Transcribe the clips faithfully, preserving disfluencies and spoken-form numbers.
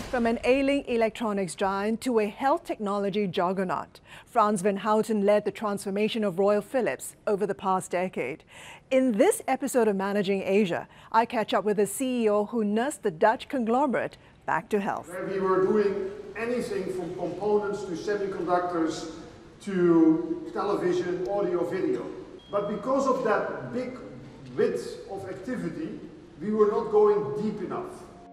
From an ailing electronics giant to a health technology juggernaut, Frans van Houten led the transformation of Royal Philips over the past decade. In this episode of Managing Asia, I catch up with a C E O who nursed the Dutch conglomerate back to health. Where we were doing anything from components to semiconductors to television, audio, video. But because of that big width of activity, we were not going deep enough.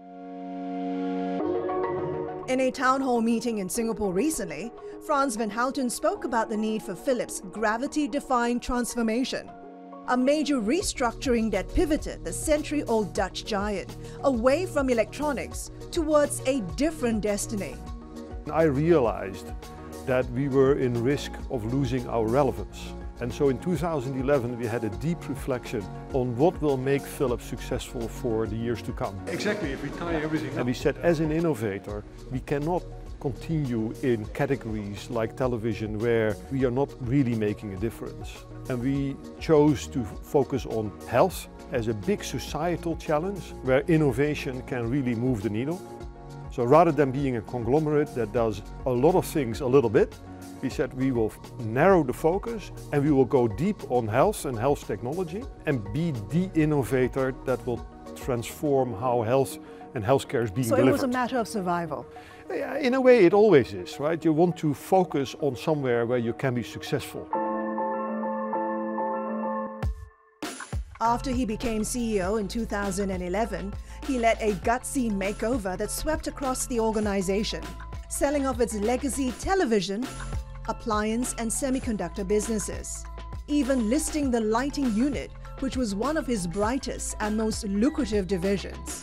In a town hall meeting in Singapore recently, Frans van Houten spoke about the need for Philips' gravity-defying transformation, a major restructuring that pivoted the century-old Dutch giant away from electronics towards a different destiny. I realized that we were in risk of losing our relevance. And so in two thousand eleven we had a deep reflection on what will make Philips successful for the years to come. Exactly, if we tie everything up. And we said, as an innovator, we cannot continue in categories like television where we are not really making a difference. And we chose to focus on health as a big societal challenge where innovation can really move the needle. So rather than being a conglomerate that does a lot of things a little bit, we said we will narrow the focus and we will go deep on health and health technology and be the innovator that will transform how health and healthcare is being so delivered. So it was a matter of survival? Yeah, in a way it always is, right? You want to focus on somewhere where you can be successful. After he became C E O in two thousand eleven, he led a gutsy makeover that swept across the organization, selling off its legacy television, appliance and semiconductor businesses, even listing the lighting unit, which was one of his brightest and most lucrative divisions.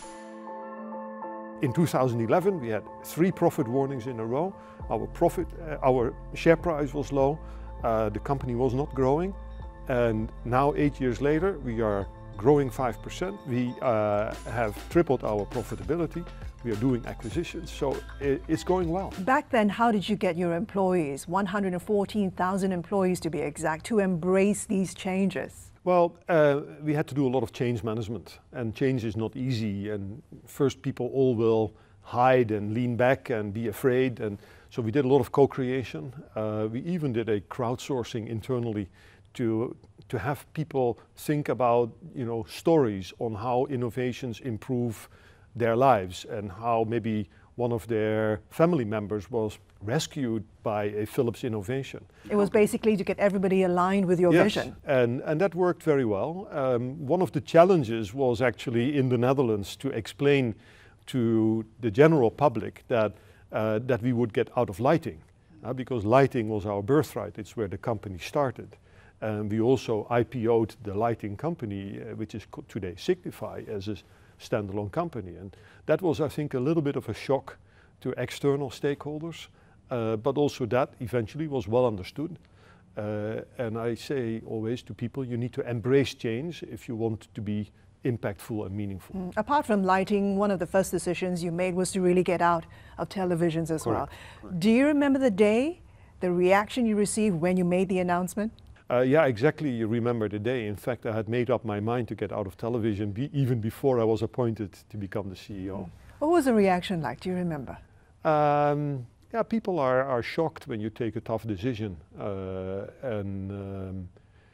In two thousand eleven we had three profit warnings in a row. Our profit, uh, our share price was low, uh, the company was not growing, and now eight years later we are growing five percent. We uh, have tripled our profitability. We are doing acquisitions, so it's going well. Back then, how did you get your employees, one hundred fourteen thousand employees to be exact, to embrace these changes? Well, uh, we had to do a lot of change management, and change is not easy. And first people all will hide and lean back and be afraid, and so we did a lot of co-creation. Uh, we even did a crowdsourcing internally to to have people think about, you know, stories on how innovations improve their lives and how maybe one of their family members was rescued by a Philips innovation. It was basically to get everybody aligned with your yes, vision. And, and that worked very well. Um, one of the challenges was actually in the Netherlands to explain to the general public that, uh, that we would get out of lighting, uh, because lighting was our birthright. It's where the company started. And we also I P O'd the lighting company, uh, which is today Signify, as a standalone company. And that was, I think, a little bit of a shock to external stakeholders, uh, but also that eventually was well understood. Uh, and I say always to people, you need to embrace change if you want to be impactful and meaningful. Mm. Apart from lighting, one of the first decisions you made was to really get out of televisions as Correct. well. Correct. Do you remember the day, the reaction you received when you made the announcement? Uh, yeah, exactly. You remember the day. In fact, I had made up my mind to get out of television be even before I was appointed to become the C E O. What was the reaction like? Do you remember? Um, yeah, people are, are shocked when you take a tough decision, uh, and um,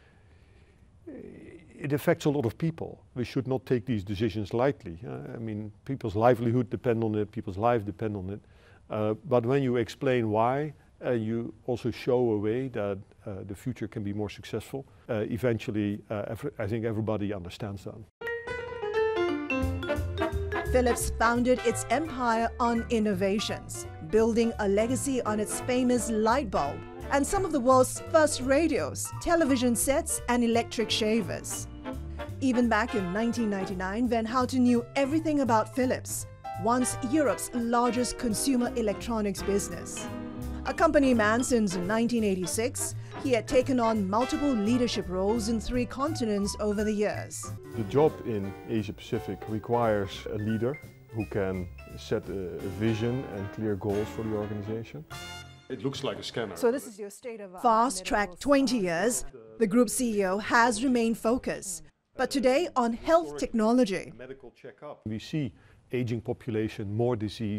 it affects a lot of people. We should not take these decisions lightly. Uh, I mean, people's livelihood depend on it, people's lives depend on it. Uh, but when you explain why, Uh, you also show a way that uh, the future can be more successful. Uh, eventually, uh, I think everybody understands that. Philips founded its empire on innovations, building a legacy on its famous light bulb and some of the world's first radios, television sets and electric shavers. Even back in nineteen ninety-nine, Van Houten knew everything about Philips, once Europe's largest consumer electronics business. A company man since nineteen eighty-six, he had taken on multiple leadership roles in three continents over the years. The job in Asia Pacific requires a leader who can set a, a vision and clear goals for the organization. It looks like a scanner. So this is your state of fast track twenty years. The group C E O has remained focused, but today on health technology. Medical checkup. We see aging population, more disease,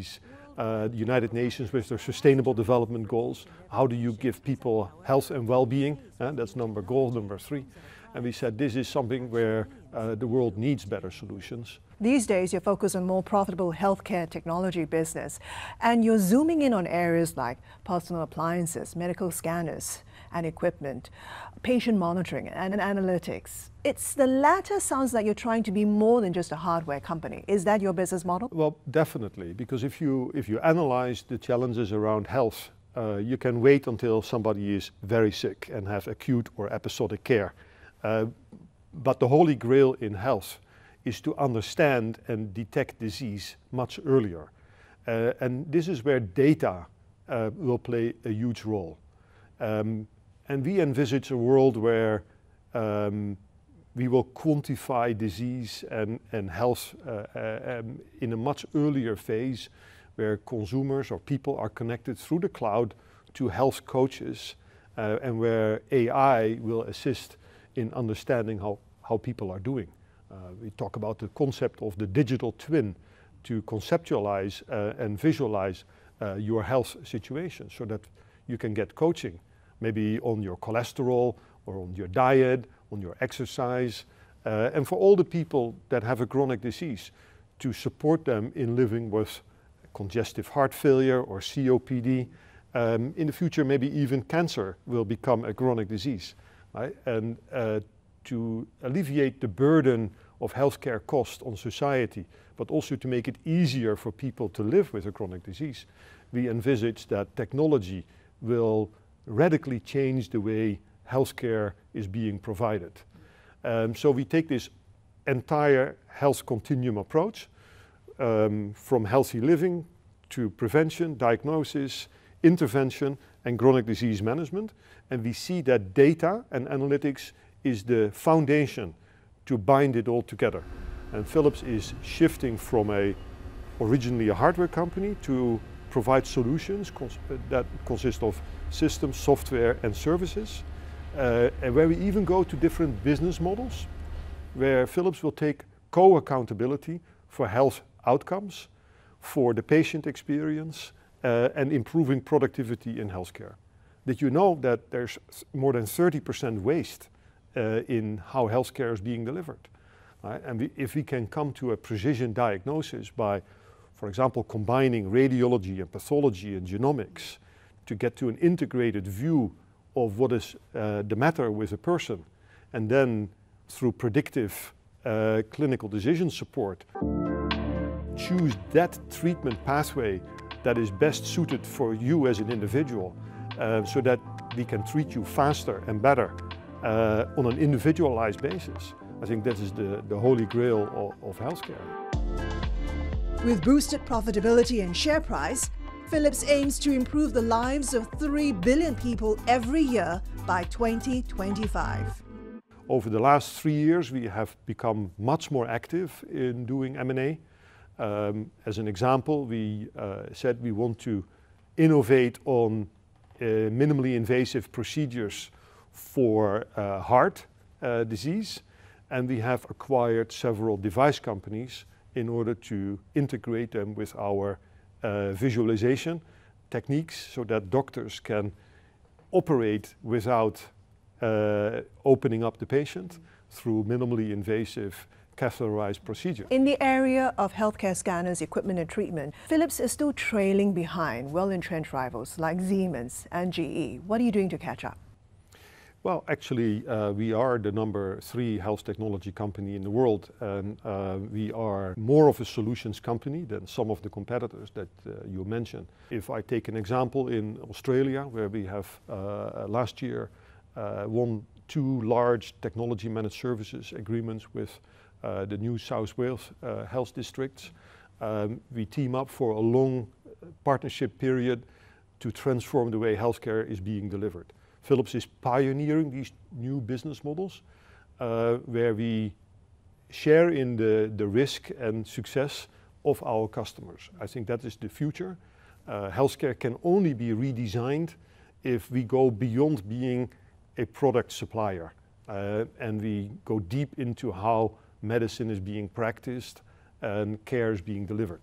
uh, the United Nations with their Sustainable Development Goals. How do you give people health and well-being? Uh, that's number goal number three. And we said this is something where uh, the world needs better solutions. These days, you're focused on more profitable healthcare technology business, and you're zooming in on areas like personal appliances, medical scanners and equipment, patient monitoring and analytics. It's the latter sounds like you're trying to be more than just a hardware company. Is that your business model? Well, definitely, because if you, if you analyze the challenges around health, uh, you can wait until somebody is very sick and have acute or episodic care. Uh, but the holy grail in health is to understand and detect disease much earlier. Uh, and this is where data uh, will play a huge role. Um, and we envisage a world where um, we will quantify disease and, and health uh, uh, um, in a much earlier phase, where consumers or people are connected through the cloud to health coaches, uh, and where A I will assist in understanding how, how people are doing. Uh, we talk about the concept of the digital twin to conceptualize uh, and visualize uh, your health situation so that you can get coaching, maybe on your cholesterol or on your diet, on your exercise, uh, and for all the people that have a chronic disease, to support them in living with congestive heart failure or C O P D. Um, in the future, maybe even cancer will become a chronic disease, right? And uh, to alleviate the burden of healthcare cost on society, but also to make it easier for people to live with a chronic disease, we envisage that technology will radically change the way healthcare is being provided. Um, so we take this entire health continuum approach, um, from healthy living to prevention, diagnosis, intervention, and chronic disease management. And we see that data and analytics is the foundation to bind it all together. And Philips is shifting from a originally a hardware company to provide solutions cons that consist of systems, software and services, uh, and where we even go to different business models, where Philips will take co-accountability for health outcomes, for the patient experience, uh, and improving productivity in healthcare. Did you know that there's more than thirty percent waste Uh, in how healthcare is being delivered? Right? And we, if we can come to a precision diagnosis by, for example, combining radiology and pathology and genomics to get to an integrated view of what is uh, the matter with a person, and then through predictive uh, clinical decision support, choose that treatment pathway that is best suited for you as an individual, uh, so that we can treat you faster and better Uh, on an individualized basis. I think that is the, the holy grail of, of healthcare. With boosted profitability and share price, Philips aims to improve the lives of three billion people every year by twenty twenty-five. Over the last three years, we have become much more active in doing M and A. Um, as an example, we uh, said we want to innovate on uh, minimally invasive procedures for uh, heart uh, disease, and we have acquired several device companies in order to integrate them with our uh, visualization techniques so that doctors can operate without uh, opening up the patient through minimally invasive catheterized procedure. In the area of healthcare scanners, equipment and treatment, Philips is still trailing behind well-entrenched rivals like Siemens and G E. What are you doing to catch up? Well, actually, uh, we are the number three health technology company in the world, and uh, we are more of a solutions company than some of the competitors that uh, you mentioned. If I take an example in Australia, where we have uh, last year uh, won two large technology managed services agreements with uh, the New South Wales uh, health districts. Um, we team up for a long partnership period to transform the way healthcare is being delivered. Philips is pioneering these new business models uh, where we share in the, the risk and success of our customers. I think that is the future. Uh, healthcare can only be redesigned if we go beyond being a product supplier uh, and we go deep into how medicine is being practiced and care is being delivered.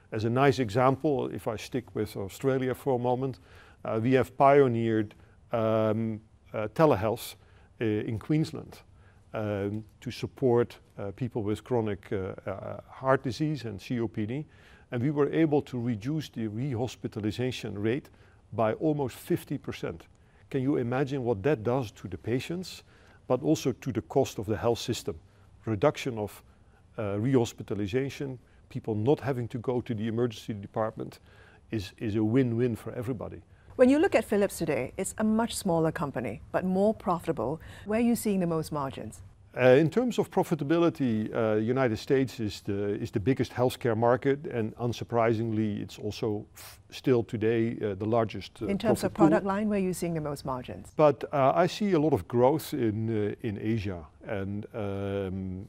As a nice example, if I stick with Australia for a moment, uh, we have pioneered um, uh, telehealth uh, in Queensland um, to support uh, people with chronic uh, uh, heart disease and C O P D. And we were able to reduce the rehospitalization rate by almost fifty percent. Can you imagine what that does to the patients, but also to the cost of the health system? Reduction of uh, rehospitalization, people not having to go to the emergency department is, is a win-win for everybody. When you look at Philips today, it's a much smaller company, but more profitable. Where are you seeing the most margins? Uh, in terms of profitability, uh, United States is the, is the biggest healthcare market, and unsurprisingly, it's also f still today uh, the largest uh, In terms of product pool. line, where are you seeing the most margins? But uh, I see a lot of growth in, uh, in Asia, and um,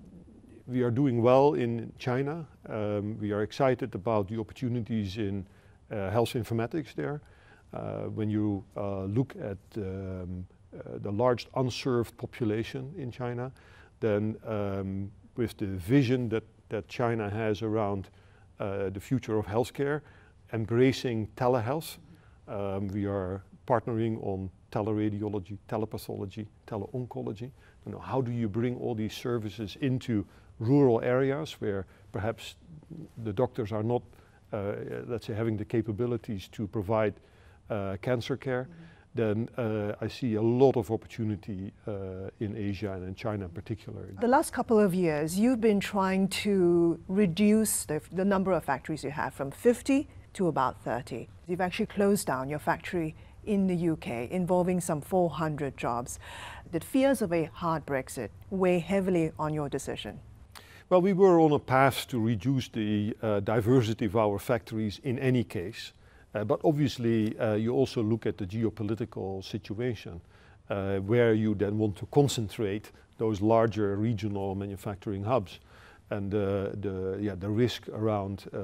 we are doing well in China. Um, we are excited about the opportunities in uh, health informatics there. Uh, when you uh, look at um, Uh, the large unserved population in China, then um, with the vision that, that China has around uh, the future of healthcare, embracing telehealth, um, we are partnering on teleradiology, telepathology, teleoncology. You know, how do you bring all these services into rural areas where perhaps the doctors are not, uh, let's say, having the capabilities to provide uh, cancer care? Mm-hmm. Then uh, I see a lot of opportunity uh, in Asia and in China in particular. The last couple of years, you've been trying to reduce the, the number of factories you have from fifty to about thirty. You've actually closed down your factory in the U K, involving some four hundred jobs. Did fears of a hard Brexit weigh heavily on your decision? Well, we were on a path to reduce the uh, diversity of our factories in any case. Uh, but obviously, uh, you also look at the geopolitical situation, uh, where you then want to concentrate those larger regional manufacturing hubs. And uh, the, yeah, the risk around uh,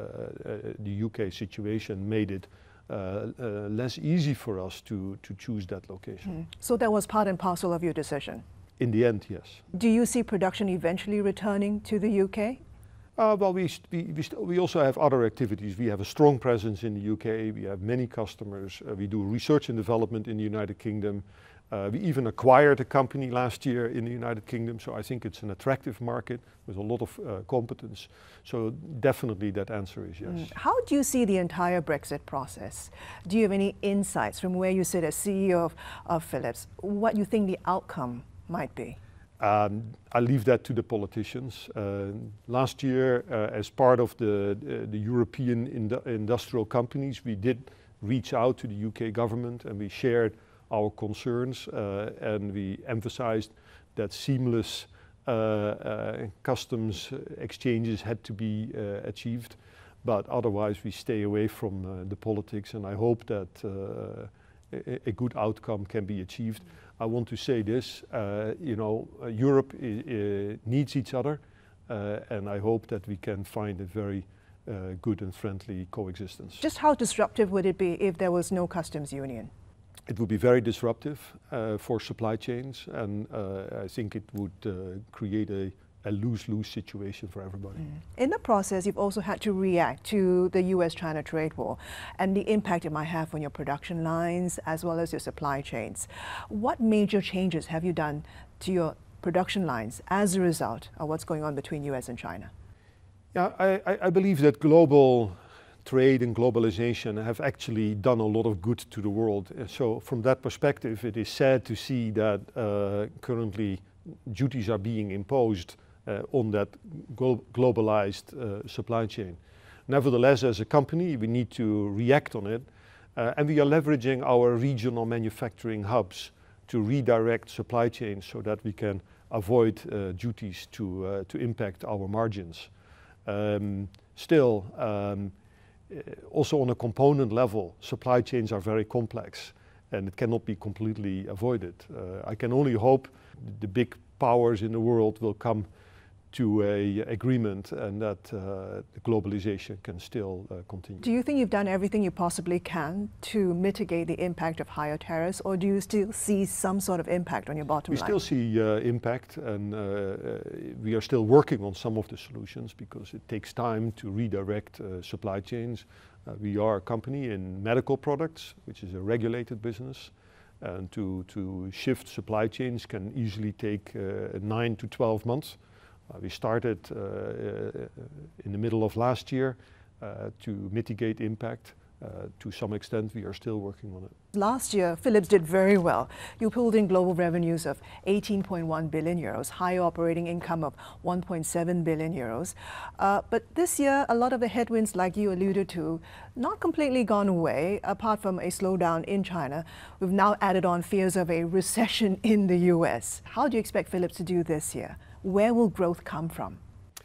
uh, the U K situation made it uh, uh, less easy for us to, to choose that location. Mm. So that was part and parcel of your decision? In the end, yes. Do you see production eventually returning to the U K? Uh, well, we, we, we, we also have other activities. We have a strong presence in the U K, we have many customers, uh, we do research and development in the United Kingdom. Uh, we even acquired a company last year in the United Kingdom, so I think it's an attractive market with a lot of uh, competence. So definitely that answer is yes. Mm. How do you see the entire Brexit process? Do you have any insights from where you sit as C E O of, of Philips, what you think the outcome might be? Um, I leave that to the politicians. Uh, last year, uh, as part of the, uh, the European indu industrial companies, we did reach out to the U K government and we shared our concerns uh, and we emphasized that seamless uh, uh, customs exchanges had to be uh, achieved. But otherwise, we stay away from uh, the politics, and I hope that uh, a, a good outcome can be achieved. I want to say this, uh, you know, uh, Europe I, uh, needs each other, uh, and I hope that we can find a very uh, good and friendly coexistence. Just how disruptive would it be if there was no customs union? It would be very disruptive uh, for supply chains, and uh, I think it would uh, create a a lose-lose situation for everybody. Mm. In the process, you've also had to react to the U S China trade war and the impact it might have on your production lines as well as your supply chains. What major changes have you done to your production lines as a result of what's going on between U S and China? Yeah, I, I believe that global trade and globalization have actually done a lot of good to the world. So from that perspective, it is sad to see that uh, currently duties are being imposed Uh, on that glo globalized uh, supply chain. Nevertheless, as a company, we need to react on it, uh, and we are leveraging our regional manufacturing hubs to redirect supply chains so that we can avoid uh, duties to, uh, to impact our margins. Um, still, um, also on a component level, supply chains are very complex and it cannot be completely avoided. Uh, I can only hope the big powers in the world will come to a agreement, and that uh, the globalization can still uh, continue. Do you think you've done everything you possibly can to mitigate the impact of higher tariffs, or do you still see some sort of impact on your bottom we line? We still see uh, impact, and uh, uh, we are still working on some of the solutions because it takes time to redirect uh, supply chains. Uh, we are a company in medical products, which is a regulated business, and to, to shift supply chains can easily take uh, nine to twelve months. Uh, we started uh, uh, in the middle of last year uh, to mitigate impact. Uh, to some extent, we are still working on it. Last year, Philips did very well. You pulled in global revenues of eighteen point one billion euros, higher operating income of one point seven billion euros. Uh, but this year, a lot of the headwinds, like you alluded to, not completely gone away, apart from a slowdown in China. We've now added on fears of a recession in the U S. How do you expect Philips to do this year? Where will growth come from?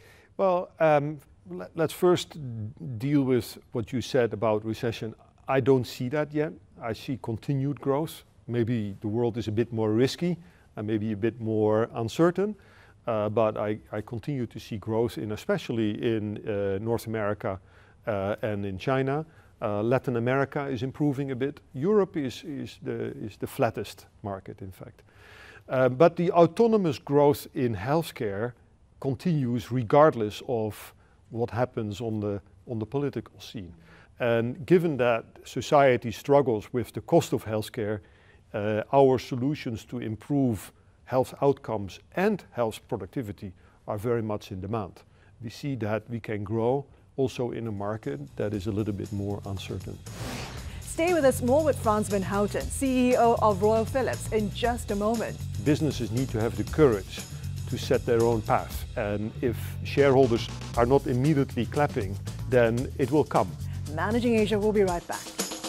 Well, um, let's first deal with what you said about recession. I don't see that yet. I see continued growth. Maybe the world is a bit more risky and maybe a bit more uncertain, uh, but I, I continue to see growth in, especially in uh, North America uh, and in China. Uh, Latin America is improving a bit. Europe is, is, the, is the flattest market, in fact. Uh, but the autonomous growth in healthcare continues regardless of what happens on the, on the political scene. And given that society struggles with the cost of healthcare, uh, our solutions to improve health outcomes and health productivity are very much in demand. We see that we can grow also in a market that is a little bit more uncertain. Stay with us, more with Frans van Houten, C E O of Royal Philips, in just a moment. Businesses need to have the courage to set their own path. And if shareholders are not immediately clapping, then it will come. Managing Asia will be right back.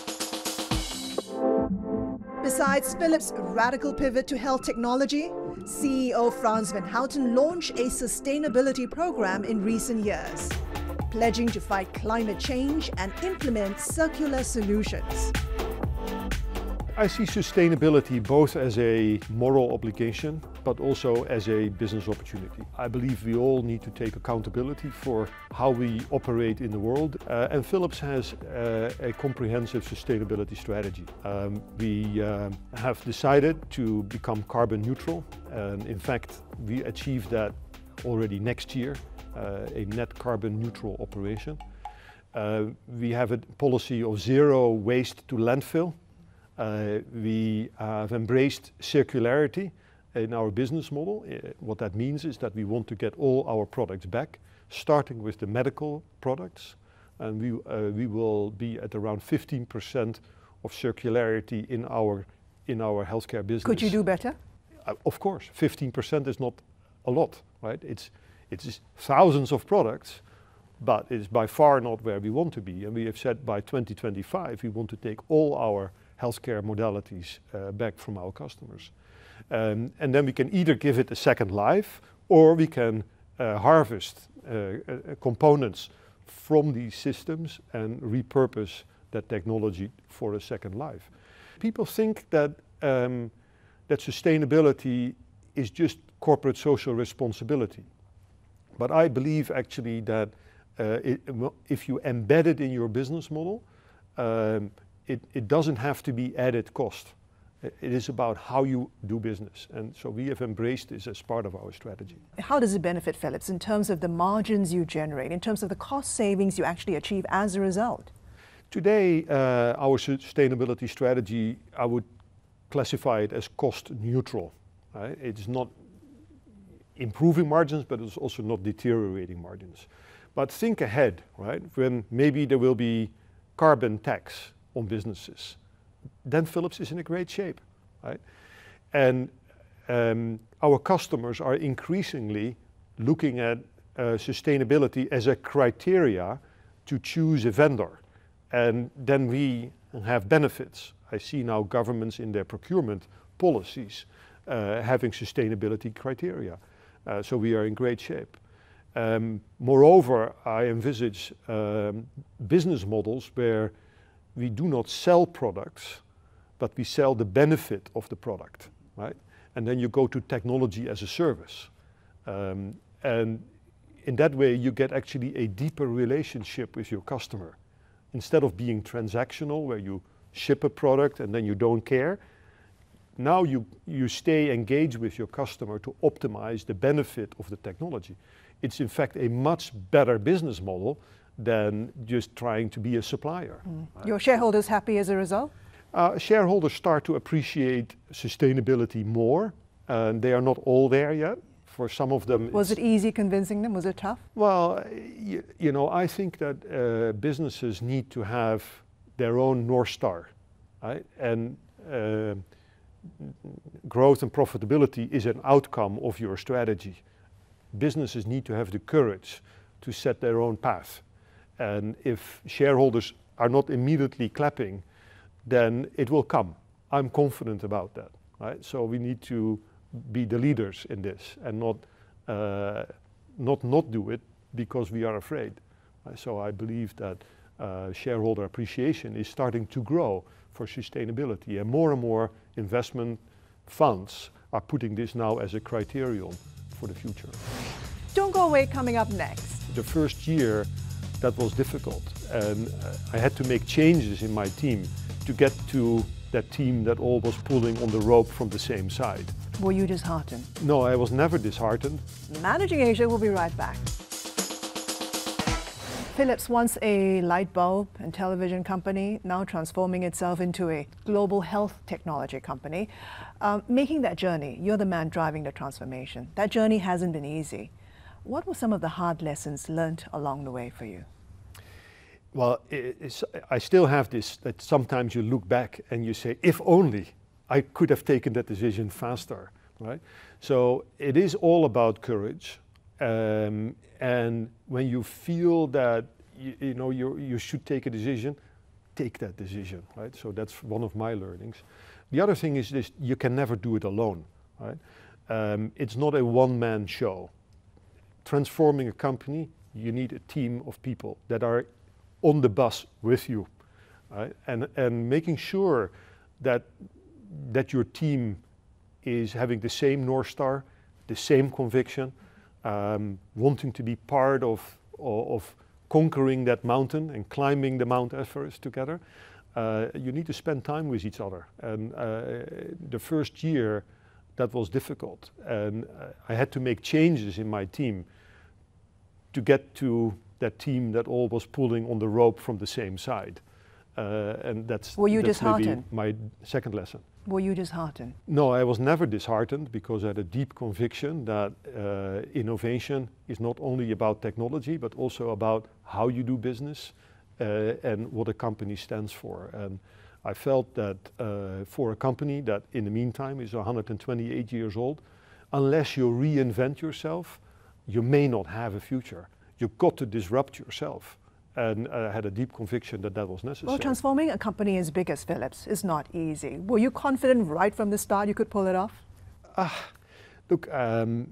Besides Philips' radical pivot to health technology, C E O Frans van Houten launched a sustainability program in recent years, pledging to fight climate change and implement circular solutions. I see sustainability both as a moral obligation, but also as a business opportunity. I believe we all need to take accountability for how we operate in the world, uh, and Philips has uh, a comprehensive sustainability strategy. Um, we uh, have decided to become carbon neutral, and in fact, we achieve that already next year, uh, a net carbon neutral operation. Uh, we have a policy of zero waste to landfill. Uh, we have embraced circularity in our business model. Uh, what that means is that we want to get all our products back, starting with the medical products, and we, uh, we will be at around fifteen percent of circularity in our, in our healthcare business. Could you do better? Uh, of course, fifteen percent is not a lot, right? It's, it's thousands of products, but it's by far not where we want to be. And we have said by twenty twenty-five, we want to take all our healthcare modalities uh, back from our customers. Um, and then we can either give it a second life, or we can uh, harvest uh, uh, components from these systems and repurpose that technology for a second life. People think that, um, that sustainability is just corporate social responsibility. But I believe actually that uh, it, if you embed it in your business model, um, It, it doesn't have to be added cost. It is about how you do business. And so we have embraced this as part of our strategy. How does it benefit Philips in terms of the margins you generate, in terms of the cost savings you actually achieve as a result? Today, uh, our sustainability strategy, I would classify it as cost neutral. Right? It's not improving margins, but it's also not deteriorating margins. But think ahead, right? When maybe there will be carbon tax on businesses, then Philips is in a great shape, right? And um, our customers are increasingly looking at uh, sustainability as a criteria to choose a vendor. And then we have benefits. I see now governments in their procurement policies uh, having sustainability criteria. Uh, so we are in great shape. Um, moreover, I envisage um, business models where we do not sell products, but we sell the benefit of the product, right? And then you go to technology as a service. Um, and in that way, you get actually a deeper relationship with your customer. Instead of being transactional, where you ship a product and then you don't care, now you, you stay engaged with your customer to optimize the benefit of the technology. It's in fact a much better business model than just trying to be a supplier. Mm. Right? Your shareholders happy as a result? Uh, shareholders start to appreciate sustainability more, and they are not all there yet. For some of them, was it easy convincing them? Was it tough? Well, you, you know, I think that uh, businesses need to have their own North Star, right? And uh, growth and profitability is an outcome of your strategy. Businesses need to have the courage to set their own path. And if shareholders are not immediately clapping, then it will come. I'm confident about that, right? So we need to be the leaders in this and not uh, not not do it because we are afraid. Uh, so I believe that uh, shareholder appreciation is starting to grow for sustainability, and more and more investment funds are putting this now as a criterion for the future. Don't go away. Coming up next. The first year that was difficult, and uh, I had to make changes in my team to get to that team that all was pulling on the rope from the same side. Were you disheartened? No, I was never disheartened. Managing Asia will be right back. Philips, once a light bulb and television company, now transforming itself into a global health technology company. Um, making that journey, you're the man driving the transformation. That journey hasn't been easy. What were some of the hard lessons learned along the way for you? Well, it's, I still have this, that sometimes you look back and you say, if only I could have taken that decision faster, right? So it is all about courage. Um, and when you feel that, you, you know, you you should take a decision, take that decision, right? So that's one of my learnings. The other thing is this, you can never do it alone, right? Um, it's not a one-man show. Transforming a company, you need a team of people that are on the bus with you, right? And, and making sure that that your team is having the same North Star, the same conviction, um, wanting to be part of, of, of conquering that mountain and climbing the Mount Everest together. Uh, you need to spend time with each other. And uh, the first year, that was difficult. And uh, I had to make changes in my team to get to that team that all was pulling on the rope from the same side. Uh, and that's, Were you that's disheartened? maybe my second lesson. Were you disheartened? No, I was never disheartened because I had a deep conviction that uh, innovation is not only about technology, but also about how you do business uh, and what a company stands for. And I felt that uh, for a company that in the meantime is one hundred twenty-eight years old, unless you reinvent yourself, you may not have a future. You've got to disrupt yourself. And I had a deep conviction that that was necessary. Well, transforming a company as big as Philips is not easy. Were you confident right from the start you could pull it off? Uh, look, um,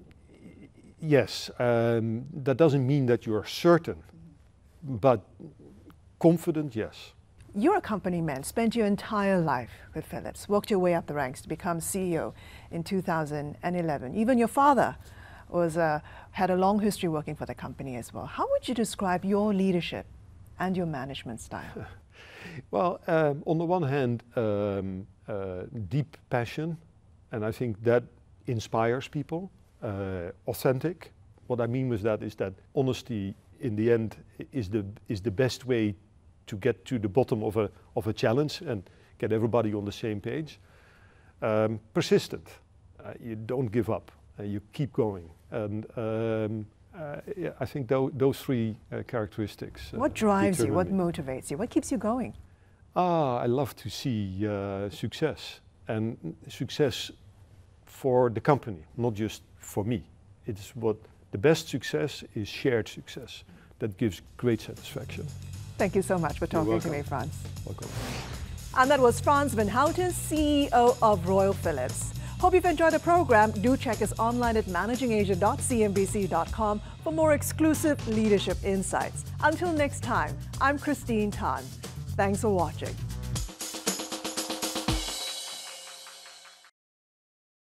yes, um, that doesn't mean that you're certain, but confident, yes. You're a company man, spent your entire life with Philips, worked your way up the ranks to become C E O in two thousand eleven. Even your father was uh, had a long history working for the company as well. How would you describe your leadership and your management style? Well, um, on the one hand, um, uh, deep passion, and I think that inspires people. Uh, authentic. What I mean with that is that honesty, in the end, is the is the best way to get to the bottom of a of a challenge and get everybody on the same page. Um, persistent. Uh, you don't give up. Uh, you keep going. And um, uh, yeah, I think th those three uh, characteristics. Uh, what drives you? What me. motivates you? What keeps you going? Ah, I love to see uh, success, and success for the company, not just for me. It's what the best success is shared success. That gives great satisfaction. Thank you so much for talking to me, Frans. Welcome. And that was Frans van Houten, C E O of Royal Philips. Hope you've enjoyed the program. Do check us online at managing asia dot c n b c dot com for more exclusive leadership insights. Until next time, I'm Christine Tan. Thanks for watching.